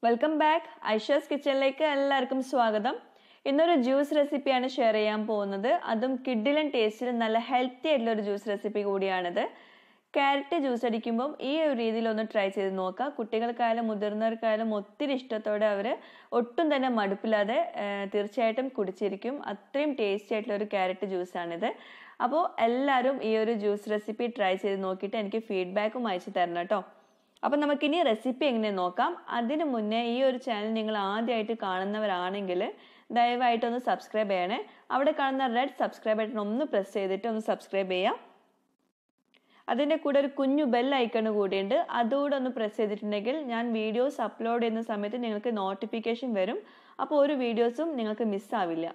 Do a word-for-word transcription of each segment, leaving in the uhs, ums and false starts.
Welcome back. Aisha's കിച്ചണിലേക്ക് എല്ലാവർക്കും സ്വാഗതം. ഇന്നൊരു ജ്യൂസ് റെസിപ്പിയാണ് ഷെയർ ചെയ്യാൻ പോകുന്നത്. അതും കിഡിലൻ ടേസ്റ്റിൽ നല്ല ഹെൽത്തി ആയിട്ടുള്ള ഒരു ജ്യൂസ് റെസിപ്പി കൂടിയാണിത്. ക്യാരറ്റ് ജ്യൂസ് അടിക്കുമ്പം ഈ ഒരു രീതിയിൽ ഒന്ന് ട്രൈ ചെയ്ത് നോക്കുക. കുട്ടികൾക്കായാലും മുതിർന്നവർക്കായാലും ഒത്തിരി ഇഷ്ടത്തോടെ അവർ ഒട്ടും തന്നെ മടുപ്പില്ലാതെ തീർച്ചയായിട്ടും കുടിച്ചിരിക്കും. അത്രയും ടേസ്റ്റി ആയിട്ടുള്ള ഒരു ക്യാരറ്റ് ജ്യൂസാണിത്. അപ്പോൾ എല്ലാവരും ഈ ഒരു ജ്യൂസ് റെസിപ്പി ട്രൈ ചെയ്ത് നോക്കിയിട്ട് എനിക്ക് ഫീഡ്ബാക്കും അയച്ചു തരണം കേട്ടോ. അപ്പം നമുക്കിനി റെസിപ്പി എങ്ങനെ നോക്കാം. അതിനു മുന്നേ ഈ ഒരു ചാനൽ നിങ്ങൾ ആദ്യമായിട്ട് കാണുന്നവരാണെങ്കിൽ ദയവായിട്ടൊന്ന് സബ്സ്ക്രൈബ് ചെയ്യണേ. അവിടെ കാണുന്ന റെഡ് സബ്സ്ക്രൈബ് ബട്ടൺ ഒന്ന് പ്രസ് ചെയ്തിട്ട് ഒന്ന് സബ്സ്ക്രൈബ് ചെയ്യാം. അതിൻ്റെ കൂടെ ഒരു കുഞ്ഞു ബെൽ ഐക്കൺ കൂടിയുണ്ട്, അതുകൂടെ ഒന്ന് പ്രസ് ചെയ്തിട്ടുണ്ടെങ്കിൽ ഞാൻ വീഡിയോസ് അപ്ലോഡ് ചെയ്യുന്ന സമയത്ത് നിങ്ങൾക്ക് നോട്ടിഫിക്കേഷൻ വരും. അപ്പോൾ ഒരു വീഡിയോസും നിങ്ങൾക്ക് മിസ്സാവില്ല.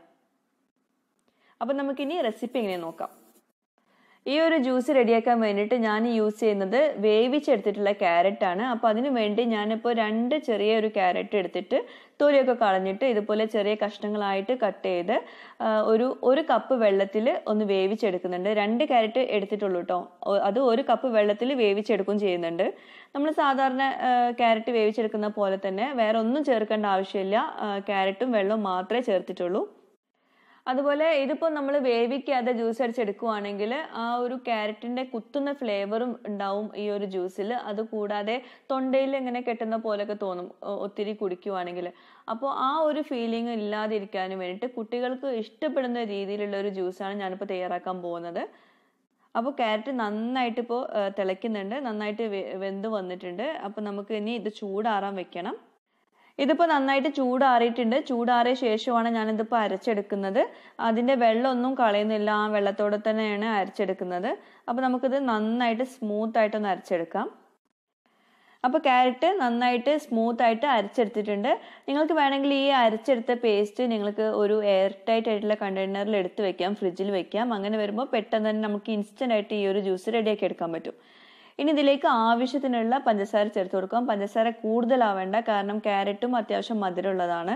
അപ്പം നമുക്കിനി റെസിപ്പി എങ്ങനെ നോക്കാം. ഈ ഒരു ജ്യൂസ് റെഡിയാക്കാൻ വേണ്ടിയിട്ട് ഞാൻ യൂസ് ചെയ്യുന്നത് വേവിച്ചെടുത്തിട്ടുള്ള ക്യാരറ്റ് ആണ്. അപ്പോൾ അതിന് വേണ്ടി ഞാനിപ്പോൾ രണ്ട് ചെറിയൊരു ക്യാരറ്റ് എടുത്തിട്ട് തൊലിയൊക്കെ കളഞ്ഞിട്ട് ഇതുപോലെ ചെറിയ കഷ്ണങ്ങളായിട്ട് കട്ട് ചെയ്ത് ഒരു ഒരു കപ്പ് വെള്ളത്തിൽ ഒന്ന് വേവിച്ചെടുക്കുന്നുണ്ട്. രണ്ട് ക്യാരറ്റ് എടുത്തിട്ടുള്ളൂ കേട്ടോ. അത് ഒരു കപ്പ് വെള്ളത്തിൽ വേവിച്ചെടുക്കും ചെയ്യുന്നുണ്ട്. നമ്മൾ സാധാരണ ക്യാരറ്റ് വേവിച്ചെടുക്കുന്ന പോലെ തന്നെ വേറെ ഒന്നും ചേർക്കേണ്ട ആവശ്യമില്ല. ക്യാരറ്റും വെള്ളവും മാത്രമേ ചേർത്തിട്ടുള്ളൂ. അതുപോലെ ഇതിപ്പോൾ നമ്മൾ വേവിക്കാതെ ജ്യൂസ് അടിച്ചെടുക്കുവാണെങ്കിൽ ആ ഒരു ക്യാരറ്റിൻ്റെ കുത്തുന്ന ഫ്ലേവറും ഉണ്ടാവും ഈ ഒരു ജ്യൂസിൽ. അതുകൂടാതെ തൊണ്ടയിൽ ഇങ്ങനെ കെട്ടുന്ന പോലെയൊക്കെ തോന്നും ഒത്തിരി കുടിക്കുവാണെങ്കിൽ. അപ്പോൾ ആ ഒരു ഫീലിംഗ് ഇല്ലാതിരിക്കാനും വേണ്ടിയിട്ട് കുട്ടികൾക്ക് ഇഷ്ടപ്പെടുന്ന രീതിയിലുള്ള ഒരു ജ്യൂസാണ് ഞാനിപ്പോൾ തയ്യാറാക്കാൻ പോകുന്നത്. അപ്പോൾ ക്യാരറ്റ് നന്നായിട്ട് ഇപ്പോൾ തിളയ്ക്കുന്നുണ്ട്, നന്നായിട്ട് വെന്ത് വന്നിട്ടുണ്ട്. അപ്പോൾ നമുക്ക് ഇനി ഇത് ചൂടാറാൻ വെക്കണം. ഇതിപ്പോൾ നന്നായിട്ട് ചൂടാറിയിട്ടുണ്ട്. ചൂടാറിയ ശേഷമാണ് ഞാനിതിപ്പോൾ അരച്ചെടുക്കുന്നത്. അതിൻ്റെ വെള്ളമൊന്നും കളയുന്നില്ല, ആ വെള്ളത്തോടെ തന്നെയാണ് അരച്ചെടുക്കുന്നത്. അപ്പോൾ നമുക്കിത് നന്നായിട്ട് സ്മൂത്തായിട്ടൊന്ന് അരച്ചെടുക്കാം. അപ്പോൾ ക്യാരറ്റ് നന്നായിട്ട് സ്മൂത്തായിട്ട് അരച്ചെടുത്തിട്ടുണ്ട്. നിങ്ങൾക്ക് വേണമെങ്കിൽ ഈ അരച്ചെടുത്ത പേസ്റ്റ് നിങ്ങൾക്ക് ഒരു എയർ ടൈറ്റ് ആയിട്ടുള്ള കണ്ടെയ്നറിൽ എടുത്ത് വെക്കാം, ഫ്രിഡ്ജിൽ വെക്കാം. അങ്ങനെ വരുമ്പോൾ പെട്ടെന്ന് തന്നെ നമുക്ക് ഇൻസ്റ്റൻ്റ് ആയിട്ട് ഈ ഒരു ജ്യൂസ് റെഡിയാക്കി എടുക്കാൻ പറ്റും. ഇനി ഇതിലേക്ക് ആവശ്യത്തിനുള്ള പഞ്ചസാര ചേർത്ത് കൊടുക്കാം. പഞ്ചസാര കൂടുതലാവേണ്ട, കാരണം ക്യാരറ്റും അത്യാവശ്യം മധുരമുള്ളതാണ്.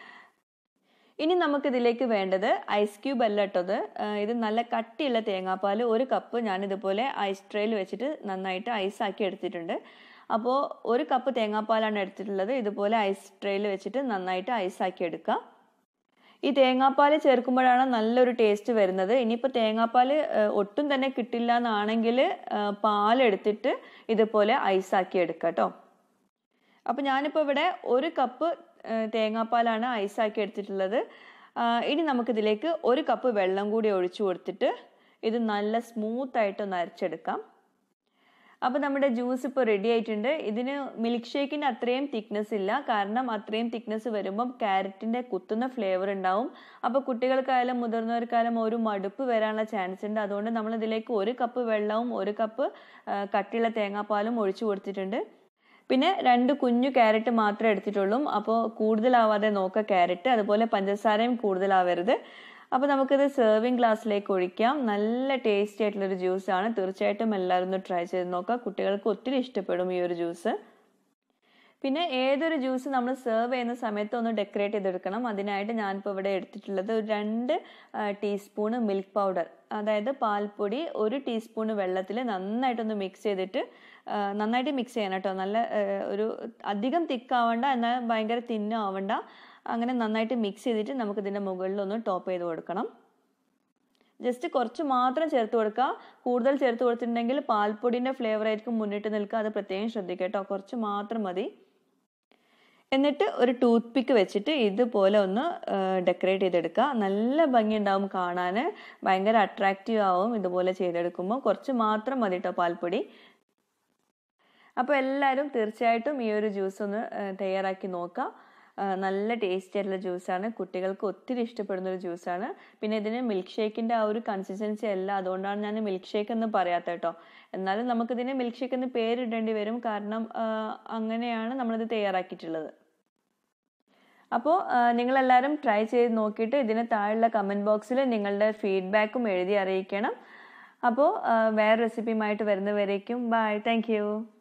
ഇനി നമുക്കിതിലേക്ക് വേണ്ടത് ഐസ് ക്യൂബ് അല്ല കേട്ടത്. ഇത് നല്ല കട്ടിയുള്ള തേങ്ങാപ്പാൽ ഒരു കപ്പ് ഞാനിതുപോലെ ഐസ് ട്രേയിൽ വെച്ചിട്ട് നന്നായിട്ട് ഐസാക്കി എടുത്തിട്ടുണ്ട്. അപ്പോൾ ഒരു കപ്പ് തേങ്ങാപ്പാലാണ് എടുത്തിട്ടുള്ളത്. ഇതുപോലെ ഐസ് ട്രേയിൽ വെച്ചിട്ട് നന്നായിട്ട് ഐസാക്കി എടുക്കുക. ഈ തേങ്ങാപ്പാൽ ചേർക്കുമ്പോഴാണ് നല്ലൊരു ടേസ്റ്റ് വരുന്നത്. ഇനിയിപ്പോൾ തേങ്ങാപ്പാൽ ഒട്ടും തന്നെ കിട്ടില്ല എന്നാണെങ്കിൽ പാലെടുത്തിട്ട് ഇതുപോലെ ഐസാക്കി എടുക്കുക കേട്ടോ. അപ്പോൾ ഞാനിപ്പോൾ ഇവിടെ ഒരു കപ്പ് തേങ്ങാപ്പാലാണ് ഐസാക്കി എടുത്തിട്ടുള്ളത്. ഇനി നമുക്കിതിലേക്ക് ഒരു കപ്പ് വെള്ളം കൂടി ഒഴിച്ചു കൊടുത്തിട്ട് ഇത് നല്ല സ്മൂത്തായിട്ടൊന്ന് അരച്ചെടുക്കാം. അപ്പോൾ നമ്മുടെ ജ്യൂസ് ഇപ്പോൾ റെഡി ആയിട്ടുണ്ട്. ഇതിന് മിൽക്ക് ഷേക്കിൻ്റെ അത്രയും തിക്നെസ് ഇല്ല, കാരണം അത്രയും തിക്നെസ് വരുമ്പം ക്യാരറ്റിൻ്റെ കുത്തുന്ന ഫ്ലേവർ ഉണ്ടാവും. അപ്പോൾ കുട്ടികൾക്കായാലും മുതിർന്നവർക്കായാലും ഒരു മടുപ്പ് വരാനുള്ള ചാൻസ് ഉണ്ട്. അതുകൊണ്ട് നമ്മൾ ഇതിലേക്ക് ഒരു കപ്പ് വെള്ളവും ഒരു കപ്പ് കട്ടിയുള്ള തേങ്ങാപ്പാലും ഒഴിച്ചു കൊടുത്തിട്ടുണ്ട്. പിന്നെ രണ്ട് കുഞ്ഞു ക്യാരറ്റ് മാത്രമേ എടുത്തിട്ടുള്ളൂ. അപ്പോൾ കൂടുതലാവാതെ നോക്കുക ക്യാരറ്റ്. അതുപോലെ പഞ്ചസാരയും കൂടുതലാവരുത്. അപ്പോൾ നമുക്കിത് സെർവിങ് ഗ്ലാസ്സിലേക്ക് ഒഴിക്കാം. നല്ല ടേസ്റ്റി ആയിട്ടുള്ളൊരു ജ്യൂസാണ്. തീർച്ചയായിട്ടും എല്ലാവരും ഒന്ന് ട്രൈ ചെയ്ത് നോക്കുക. കുട്ടികൾക്ക് ഒത്തിരി ഇഷ്ടപ്പെടും ഈ ഒരു ജ്യൂസ്. പിന്നെ ഏതൊരു ജ്യൂസ് നമ്മൾ സെർവ് ചെയ്യുന്ന സമയത്ത് ഒന്ന് ഡെക്കറേറ്റ് ചെയ്തെടുക്കണം. അതിനായിട്ട് ഞാനിപ്പോൾ ഇവിടെ എടുത്തിട്ടുള്ളത് ഒരു രണ്ട് ടീസ്പൂണ് മിൽക്ക് പൗഡർ, അതായത് പാൽപ്പൊടി ഒരു ടീസ്പൂണ് വെള്ളത്തിൽ നന്നായിട്ടൊന്ന് മിക്സ് ചെയ്തിട്ട് നന്നായിട്ട് മിക്സ് ചെയ്യണം കേട്ടോ. നല്ല ഒരു അധികം തിക്കാവണ്ട, എന്നാൽ ഭയങ്കര തിന്നും ആവണ്ട. അങ്ങനെ നന്നായിട്ട് മിക്സ് ചെയ്തിട്ട് നമുക്കിതിൻ്റെ മുകളിലൊന്ന് ടോപ്പ് ചെയ്ത് കൊടുക്കണം. ജസ്റ്റ് കുറച്ച് മാത്രം ചേർത്ത് കൊടുക്കുക. കൂടുതൽ ചേർത്ത് കൊടുത്തിട്ടുണ്ടെങ്കിൽ പാൽപ്പൊടിൻ്റെ ഫ്ലേവർ ആയിരിക്കും മുന്നിട്ട് നിൽക്കുക. അത് പ്രത്യേകം ശ്രദ്ധിക്കുക കേട്ടോ. കുറച്ച് മാത്രം മതി. എന്നിട്ട് ഒരു ടൂത്ത് പിക്ക് വെച്ചിട്ട് ഇതുപോലെ ഒന്ന് ഡെക്കറേറ്റ് ചെയ്തെടുക്കുക. നല്ല ഭംഗി ഉണ്ടാവും കാണാൻ, ഭയങ്കര അട്രാക്റ്റീവ് ആവും ഇതുപോലെ ചെയ്തെടുക്കുമ്പോൾ. കുറച്ച് മാത്രം മതി കേട്ടോ പാൽപ്പൊടി. അപ്പോൾ എല്ലാവരും തീർച്ചയായിട്ടും ഈ ഒരു ജ്യൂസ് ഒന്ന് തയ്യാറാക്കി നോക്കുക. നല്ല ടേസ്റ്റി ആയിട്ടുള്ള ജ്യൂസാണ്. കുട്ടികൾക്ക് ഒത്തിരി ഇഷ്ടപ്പെടുന്ന ഒരു ജ്യൂസാണ്. പിന്നെ ഇതിന് മിൽക്ക് ഷേക്കിൻ്റെ ആ ഒരു കൺസിസ്റ്റൻസി അല്ല, അതുകൊണ്ടാണ് ഞാൻ മിൽക്ക് ഷേക്ക് എന്ന് പറയാത്ത കേട്ടോ. എന്നാലും നമുക്കിതിന് മിൽക്ക് ഷേക്ക് എന്ന് പേരിടേണ്ടി വരും, കാരണം അങ്ങനെയാണ് നമ്മളിത് തയ്യാറാക്കിയിട്ടുള്ളത്. അപ്പോൾ നിങ്ങളെല്ലാവരും ട്രൈ ചെയ്ത് നോക്കിയിട്ട് ഇതിന് താഴെയുള്ള കമൻറ്റ് ബോക്സിൽ നിങ്ങളുടെ ഫീഡ്ബാക്കും എഴുതി അറിയിക്കണം. അപ്പോൾ വേറെ റെസിപ്പിയുമായിട്ട് വരുന്നവരേക്കും ബൈ. Thank U.